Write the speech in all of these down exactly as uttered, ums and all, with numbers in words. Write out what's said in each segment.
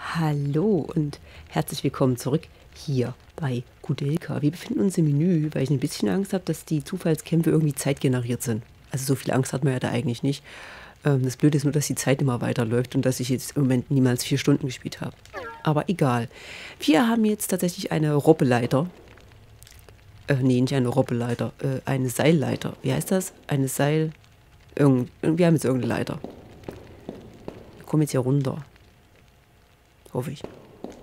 Hallo und herzlich willkommen zurück hier bei Koudelka. Wir befinden uns im Menü, weil ich ein bisschen Angst habe, dass die Zufallskämpfe irgendwie zeitgeneriert sind. Also so viel Angst hat man ja da eigentlich nicht. Ähm, das Blöde ist nur, dass die Zeit immer weiterläuft und dass ich jetzt im Moment niemals vier Stunden gespielt habe. Aber egal. Wir haben jetzt tatsächlich eine Robbeleiter. Äh, nee, nicht eine Robbeleiter. Äh, eine Seilleiter. Wie heißt das? Eine Seil... Irgend wir haben jetzt irgendeine Leiter. Wir kommen jetzt hier runter. Hoffe ich.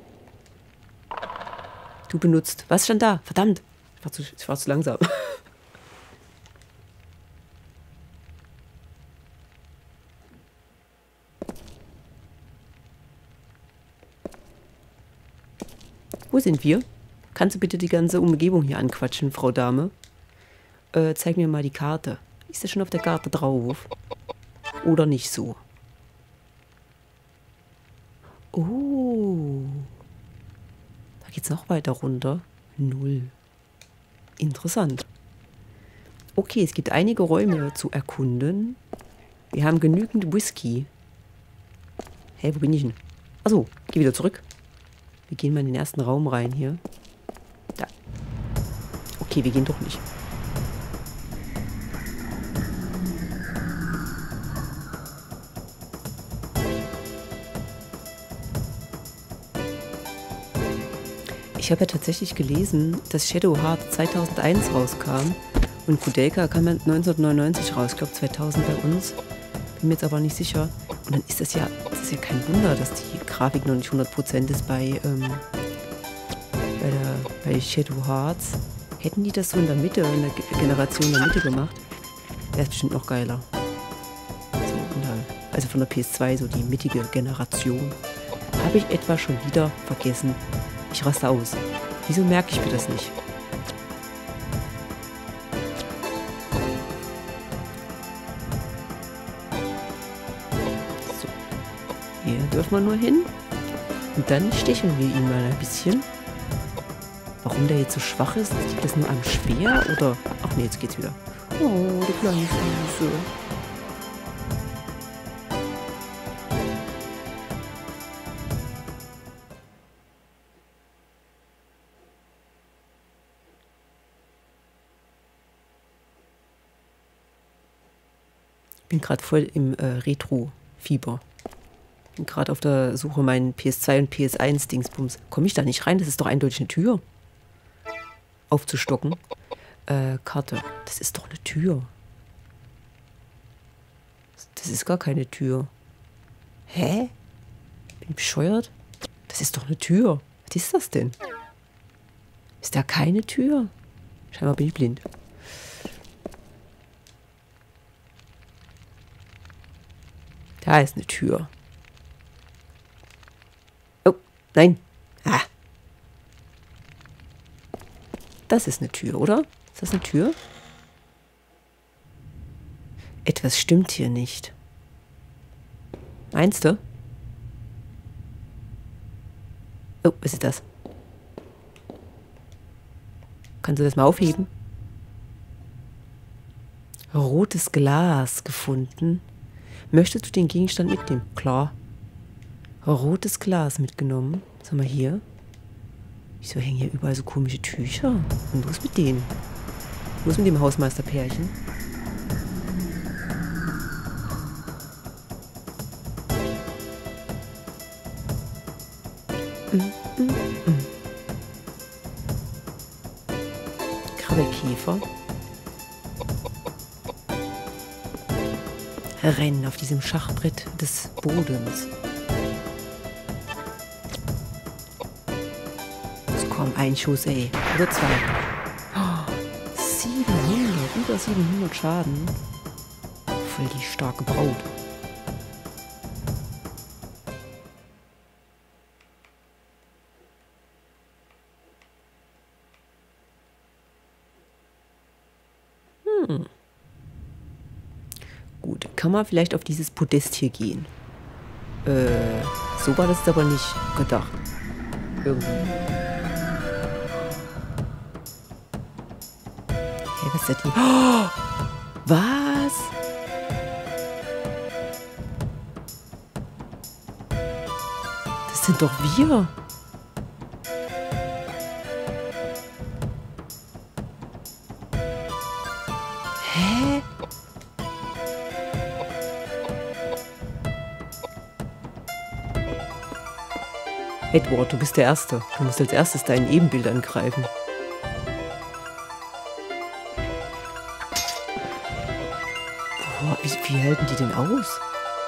Du benutzt. Was stand da? Verdammt. Ich war zu, ich war zu langsam. Wo sind wir? Kannst du bitte die ganze Umgebung hier anquatschen, Frau Dame? Äh, zeig mir mal die Karte. Ist das schon auf der Karte drauf? Oder nicht so? Oh. Da geht's noch weiter runter. Null. Interessant. Okay, es gibt einige Räume zu erkunden. Wir haben genügend Whisky. Hä, wo bin ich denn? Achso, geh wieder zurück. Wir gehen mal in den ersten Raum rein hier. Da. Okay, wir gehen doch nicht. Ich habe ja tatsächlich gelesen, dass Shadow Heart zweitausendeins rauskam und Koudelka kam neunzehnhundertneunundneunzig raus. Ich glaube zweitausend bei uns. Bin mir jetzt aber nicht sicher. Und dann ist das ja, das ist ja kein Wunder, dass die Grafik noch nicht hundert Prozent ist bei, ähm, bei, der, bei Shadow Hearts. Hätten die das so in der Mitte, in der Ge Generation der Mitte gemacht, wäre es bestimmt noch geiler. So, der, also von der P S zwei, so die mittige Generation. Habe ich etwa schon wieder vergessen. Ich raste aus. Wieso merke ich mir das nicht? So. Hier dürfen wir nur hin. Und dann sticheln wir ihn mal ein bisschen. Warum der jetzt so schwach ist? Liegt das nur am Speer? Oder? Ach nee, jetzt geht's wieder. Oh, die kleine Füße. Ich bin gerade voll im äh, Retro-Fieber. Bin gerade auf der Suche meinen P S zwei und P S eins Dingsbums. Komme ich da nicht rein? Das ist doch eindeutig eine Tür. Aufzustocken. Äh, Karte. Das ist doch eine Tür. Das ist gar keine Tür. Hä? Bin ich bescheuert? Das ist doch eine Tür. Was ist das denn? Ist da keine Tür? Scheinbar bin ich blind. Da ist eine Tür. Oh, nein. Ah. Das ist eine Tür, oder? Ist das eine Tür? Etwas stimmt hier nicht. Meinst du? Oh, was ist das? Kannst du das mal aufheben? Rotes Glas gefunden. Möchtest du den Gegenstand mitnehmen? Klar. Rotes Glas mitgenommen. Was haben wir hier? Wieso hängen hier überall so komische Tücher? Und los mit denen. Los mit dem Hausmeisterpärchen. Mm, mm, mm. Krabbelkäfer. Rennen auf diesem Schachbrett des Bodens. Es kommt ein Schuss, ey. Oder zwei. Oh, siebenhundert, über siebenhundert Schaden. Voll die starke Braut. Hm. Gut, kann man vielleicht auf dieses Podest hier gehen? Äh, so war das aber nicht gedacht. Irgendwie. Hey, was ist das denn? Oh, was? Das sind doch wir. Hä? Edward, du bist der Erste. Du musst als erstes dein Ebenbild angreifen. Boah, wie, wie halten die denn aus?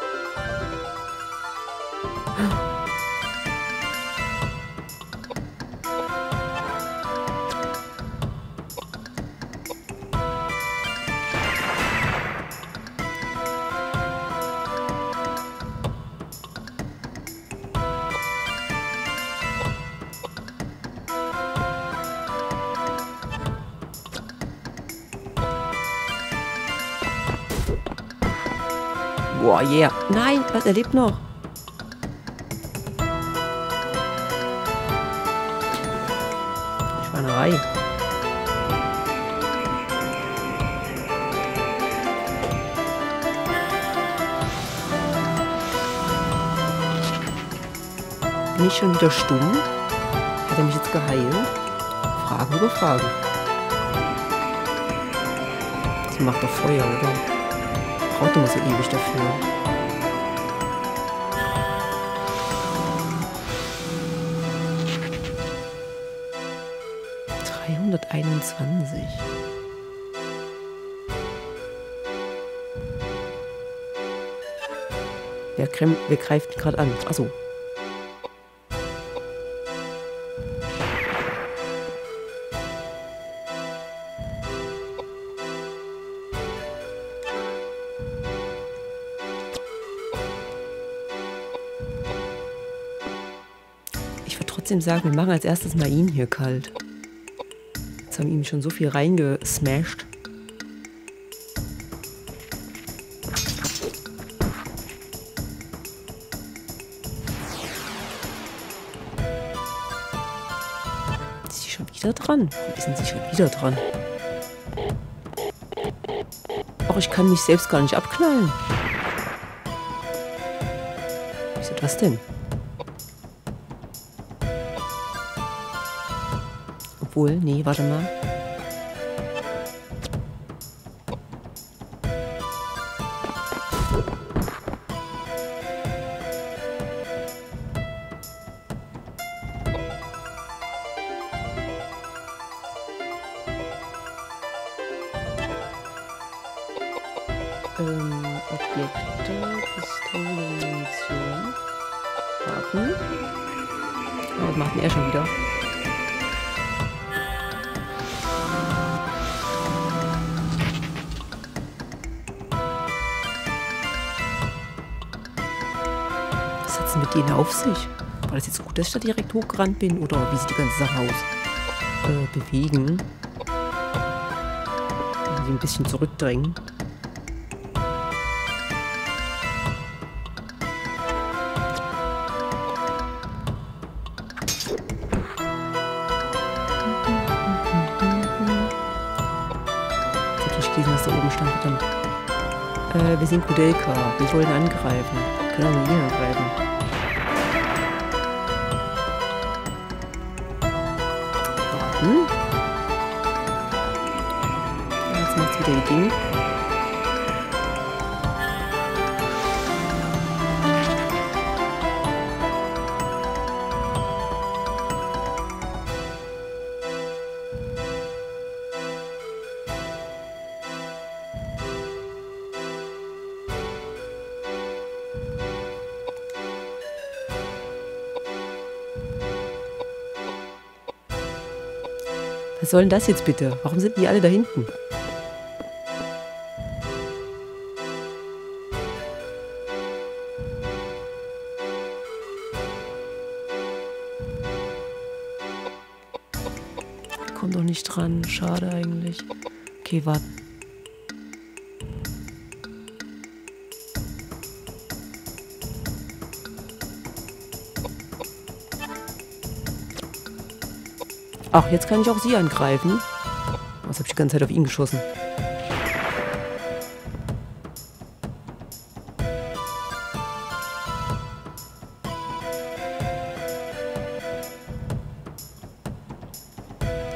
Boah, yeah. Nein, was, er lebt noch. Schweinerei. Bin ich schon wieder stumm? Hat er mich jetzt geheilt? Fragen über Fragen. Sie macht doch Feuer, oder? Braucht immer so ewig dafür. dreihunderteinundzwanzig. Wer, krem, wer greift gerade an? Achso. Trotzdem sagen, wir machen als erstes mal ihn hier kalt. Jetzt haben wir ihm schon so viel reingesmashed. Ist sie schon wieder dran? Warum ist denn sie schon wieder dran? Ach, ich kann mich selbst gar nicht abknallen. Wieso das denn? Obwohl, nee, warte mal. Ähm, Objekte, Pistole, Munition. Warten. Oh, macht er schon wieder. Was hat's mit denen auf sich? War das jetzt gut, dass ich da direkt hochgerannt bin? Oder wie sieht die ganze Sache aus? Äh, bewegen. Sie ein bisschen zurückdrängen. Lesen, was da oben stand. Verdammt. Äh, wir sind Kudelka. Wir wollen angreifen. Wir können auch nur hier angreifen. Warten. Jetzt macht's wieder ihr Ding. Was soll denn das jetzt bitte? Warum sind die alle da hinten? Kommt doch nicht dran. Schade eigentlich. Okay, warten. Ach, jetzt kann ich auch sie angreifen. Was habe ich die ganze Zeit auf ihn geschossen?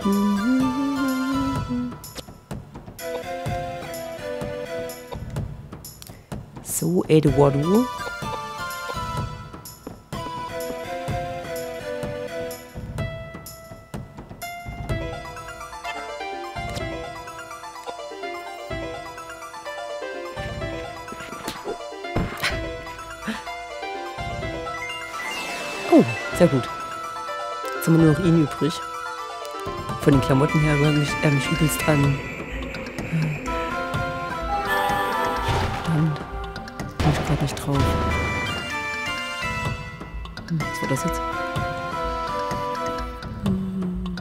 So, Eduardo. Oh, sehr gut. Jetzt haben wir nur noch ihn übrig. Von den Klamotten her erinnert mich, er mich übelst an. Verdammt. Bin ich gerade nicht drauf. Hm, was war das jetzt? Hm.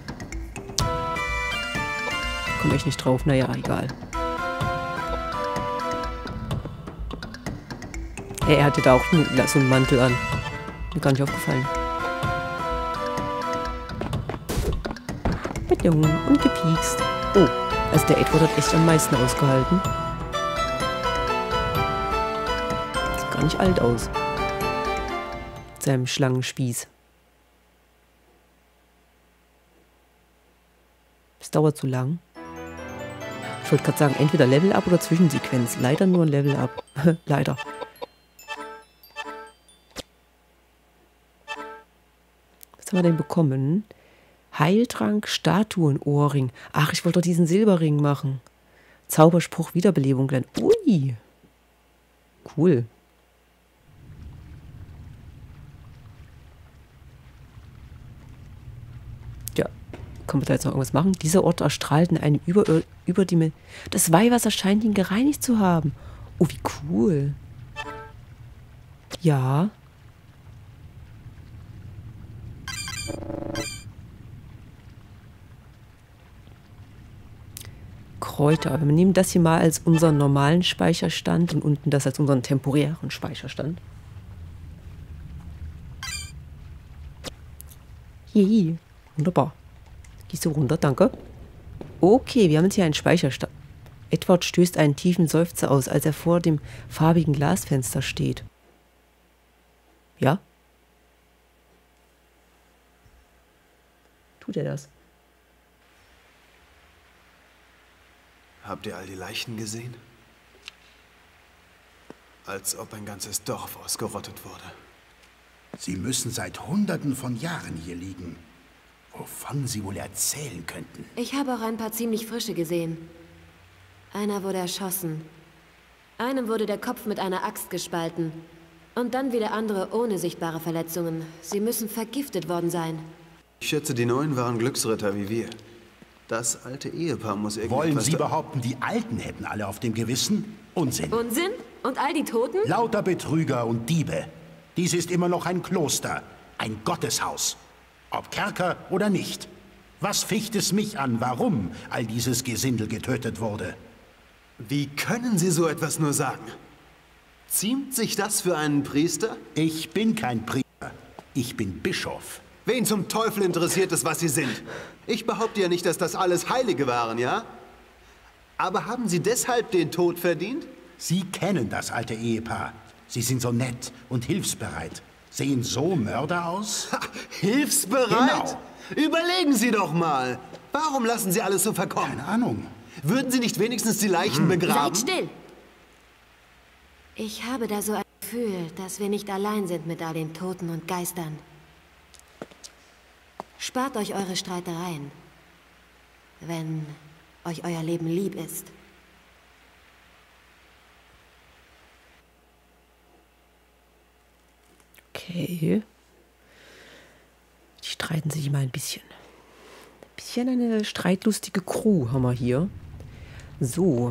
Komm echt nicht drauf. Naja, egal. Hey, er hatte da auch so einen Mantel an. Mir gar nicht aufgefallen. Bedung und gepiekst. Oh, also der Edward hat echt am meisten ausgehalten. Sieht gar nicht alt aus. Mit seinem Schlangenspieß. Es dauert zu lang. Ich wollte gerade sagen, entweder Level Up oder Zwischensequenz. Leider nur ein Level Up. Leider. Was haben wir denn bekommen? Heiltrank, Statuenohrring. Ach, ich wollte doch diesen Silberring machen. Zauberspruch, Wiederbelebung lernen. Ui. Cool. Ja, kann man da jetzt noch irgendwas machen? Dieser Ort erstrahlt in einem über, Überdimension. Das Weihwasser scheint ihn gereinigt zu haben. Oh, wie cool. Ja. Kräuter. Wir nehmen das hier mal als unseren normalen Speicherstand und unten das als unseren temporären Speicherstand. Hihi. Wunderbar. Gehst du runter, danke. Okay, wir haben jetzt hier einen Speicherstand. Edward stößt einen tiefen Seufzer aus, als er vor dem farbigen Glasfenster steht. Ja? Tut er das? Habt ihr all die Leichen gesehen? Als ob ein ganzes Dorf ausgerottet wurde. Sie müssen seit Hunderten von Jahren hier liegen. Wovon Sie wohl erzählen könnten. Ich habe auch ein paar ziemlich frische gesehen. Einer wurde erschossen. Einem wurde der Kopf mit einer Axt gespalten. Und dann wieder andere ohne sichtbare Verletzungen. Sie müssen vergiftet worden sein. Ich schätze, die Neuen waren Glücksritter wie wir. Das alte Ehepaar muss irgendwas... Wollen Sie behaupten, die Alten hätten alle auf dem Gewissen? Unsinn. Unsinn? Und all die Toten? Lauter Betrüger und Diebe. Dies ist immer noch ein Kloster, ein Gotteshaus. Ob Kerker oder nicht. Was ficht es mich an, warum all dieses Gesindel getötet wurde? Wie können Sie so etwas nur sagen? Ziemt sich das für einen Priester? Ich bin kein Priester. Ich bin Bischof. Wen zum Teufel interessiert es, was Sie sind? Ich behaupte ja nicht, dass das alles Heilige waren, ja? Aber haben Sie deshalb den Tod verdient? Sie kennen das alte Ehepaar. Sie sind so nett und hilfsbereit. Sehen so Mörder aus? Ha, hilfsbereit? Genau. Überlegen Sie doch mal. Warum lassen Sie alles so verkommen? Keine Ahnung. Würden Sie nicht wenigstens die Leichen hm. begraben? Seid still! Ich habe da so ein Gefühl, dass wir nicht allein sind mit all den Toten und Geistern. Spart euch eure Streitereien, wenn euch euer Leben lieb ist. Okay. Die streiten sich immer ein bisschen. Ein bisschen eine streitlustige Crew haben wir hier. So.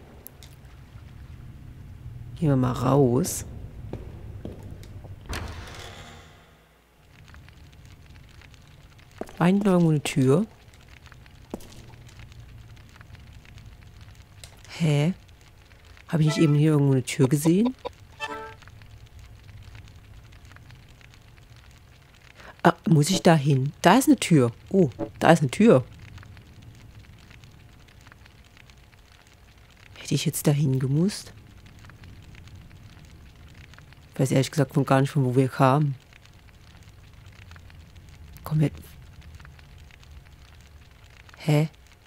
Gehen wir mal raus. War hinten irgendwo eine Tür? Hä? Habe ich nicht eben hier irgendwo eine Tür gesehen? Ah, muss ich da hin? Da ist eine Tür. Oh, da ist eine Tür. Hätte ich jetzt da hingemusst? Ich weiß ehrlich gesagt von gar nicht, von wo wir kamen. Komm her. Hä?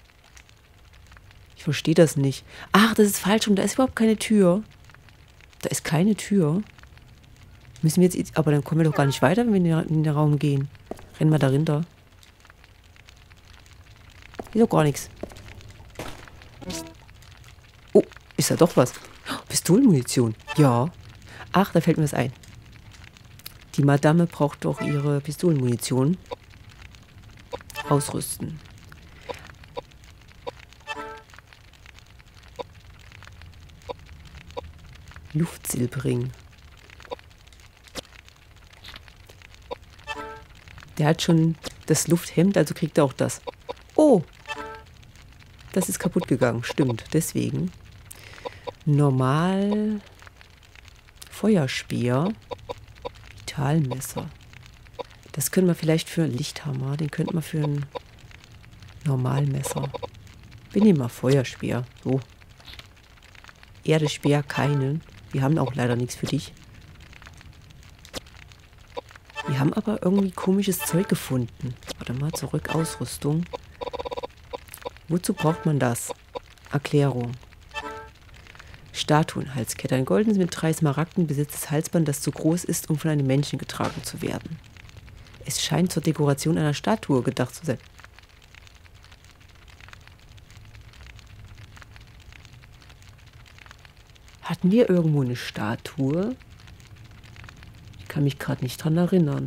Ich verstehe das nicht. Ach, das ist falsch rum. Da ist überhaupt keine Tür. Da ist keine Tür. Müssen wir jetzt... Aber dann kommen wir doch gar nicht weiter, wenn wir in den Raum gehen. Rennen wir da runter. Hier ist doch gar nichts. Oh, ist da doch was. Pistolenmunition. Ja. Ach, da fällt mir was ein. Die Madame braucht doch ihre Pistolenmunition. Ausrüsten. Luftsilbring. Der hat schon das Lufthemd, also kriegt er auch das. Oh! Das ist kaputt gegangen, stimmt. Deswegen. Normal. Feuerspeer. Vitalmesser. Das können wir vielleicht für einen Lichthammer. Den könnten wir für ein Normalmesser. Wir nehmen mal Feuerspeer. So. Erdespeer keinen. Wir haben auch leider nichts für dich. Wir haben aber irgendwie komisches Zeug gefunden. Warte mal, zurück, Ausrüstung. Wozu braucht man das? Erklärung. Statuenhalskette. Ein goldenes mit drei Smaragden besetztes Halsband, das zu groß ist, um von einem Menschen getragen zu werden. Es scheint zur Dekoration einer Statue gedacht zu sein. Hatten wir irgendwo eine Statue? Ich kann mich gerade nicht dran erinnern.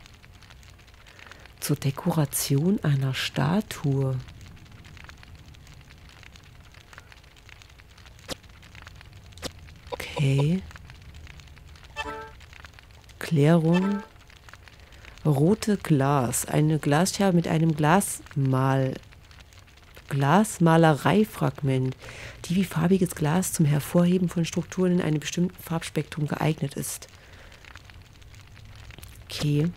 Zur Dekoration einer Statue. Okay. Klärung. Rote Glas. Eine Glasscherbe mit einem Glasmal. Glasmalereifragment, die wie farbiges Glas zum Hervorheben von Strukturen in einem bestimmten Farbspektrum geeignet ist. Okay.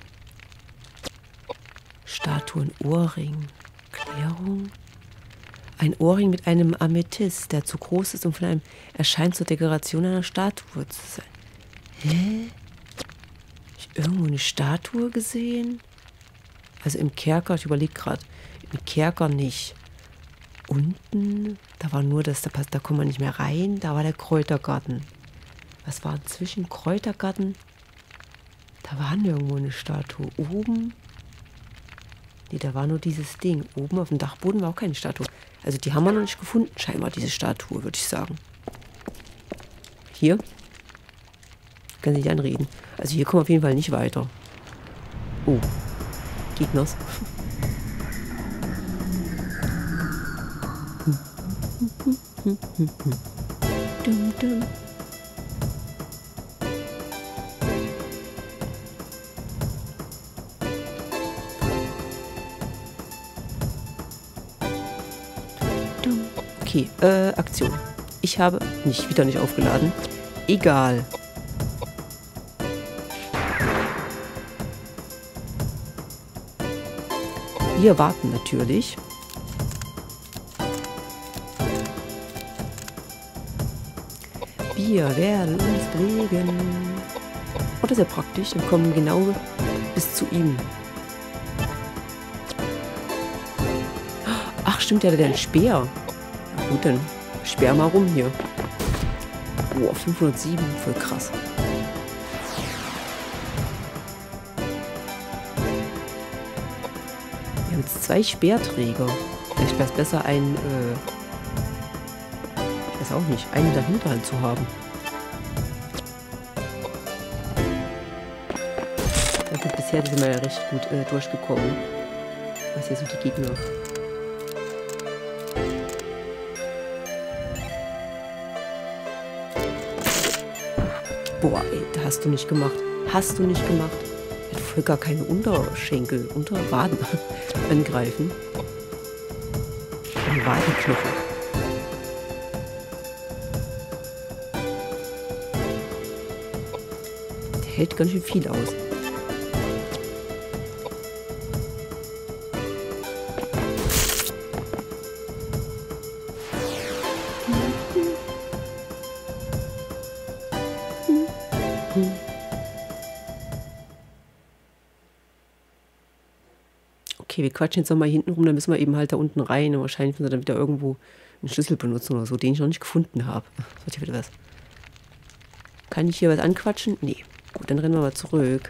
Statuen-Ohrring. Klärung. Ein Ohrring mit einem Amethyst, der zu groß ist, um von einem erscheint zur Dekoration einer Statue zu sein. Hä? Hab ich irgendwo eine Statue gesehen? Also im Kerker, ich überlege gerade, im Kerker nicht. Unten, da war nur das, da, da kommt man nicht mehr rein, da war der Kräutergarten. Was war zwischen Kräutergarten? Da war nirgendwo eine Statue. Oben? Nee, da war nur dieses Ding. Oben auf dem Dachboden war auch keine Statue. Also die haben wir noch nicht gefunden, scheinbar, diese Statue, würde ich sagen. Hier? Kann sich anreden. Also hier kommen wir auf jeden Fall nicht weiter. Oh. Gegners. Dum, dum. Okay, äh, Aktion. Ich habe nicht, wieder nicht aufgeladen. Egal. Wir warten natürlich. Wir werden uns bewegen. Oh, das ist ja praktisch. Wir kommen genau bis zu ihm. Ach, stimmt, der hat einen Speer. Na gut, dann sperr mal rum hier. Boah, fünfhundertsieben, voll krass. Wir haben jetzt zwei Speerträger. Vielleicht wäre es besser, ein, äh, ich weiß auch nicht, einen dahinter halt zu haben. Ja gut, bisher sind wir ja recht gut äh, durchgekommen. Was hier so die Gegner. Boah, ey, da hast du nicht gemacht. Hast du nicht gemacht. Er hat voll gar keine Unterschenkel, Unterwaden angreifen. Ein Wadenknochen. Der hält ganz schön viel aus. Okay, wir quatschen jetzt nochmal hinten rum, dann müssen wir eben halt da unten rein. Und wahrscheinlich müssen wir dann wieder irgendwo einen Schlüssel benutzen oder so, den ich noch nicht gefunden habe. Das wird hier wieder was. Kann ich hier was anquatschen? Nee. Gut, dann rennen wir mal zurück.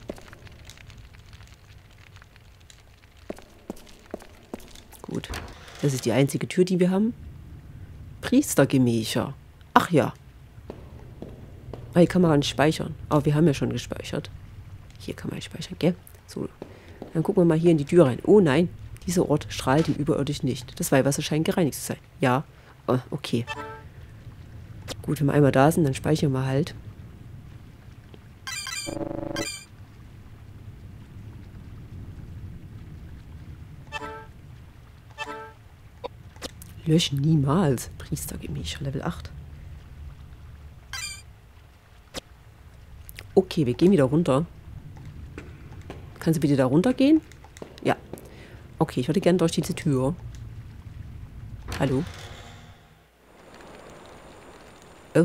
Gut. Das ist die einzige Tür, die wir haben. Priestergemächer. Ach ja. Ah, hier kann man gar nicht speichern. Aber wir haben ja schon gespeichert. Hier kann man nicht speichern, gell? So. Dann gucken wir mal hier in die Tür rein. Oh nein, dieser Ort strahlt ihm überirdisch nicht. Das Weihwasser scheint gereinigt zu sein. Ja. Oh, okay. Gut, wenn wir einmal da sind, dann speichern wir halt. Löschen niemals. Priestergemächer, Level acht. Okay, wir gehen wieder runter. Kannst du bitte da runtergehen? Ja. Okay, ich würde gerne durch diese Tür. Hallo? Oh.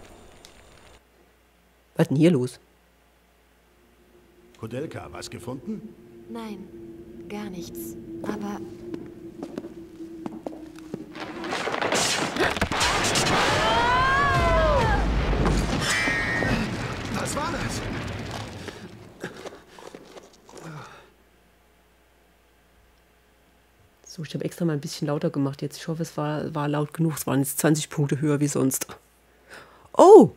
Was ist denn hier los? Koudelka, was gefunden? Nein, gar nichts. Aber Was war das? So, ich habe extra mal ein bisschen lauter gemacht jetzt. Ich hoffe, es war, war laut genug. Es waren jetzt zwanzig Punkte höher wie sonst. Oh!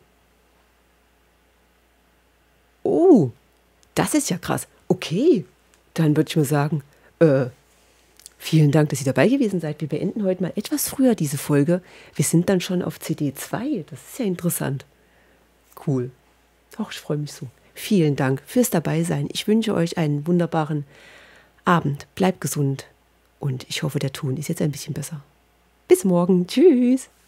Oh! Das ist ja krass. Okay. Dann würde ich mal sagen, äh, vielen Dank, dass ihr dabei gewesen seid. Wir beenden heute mal etwas früher diese Folge. Wir sind dann schon auf C D zwei. Das ist ja interessant. Cool. Ach, ich freue mich so. Vielen Dank fürs Dabeisein. Ich wünsche euch einen wunderbaren Abend. Bleibt gesund. Und ich hoffe, der Ton ist jetzt ein bisschen besser. Bis morgen. Tschüss.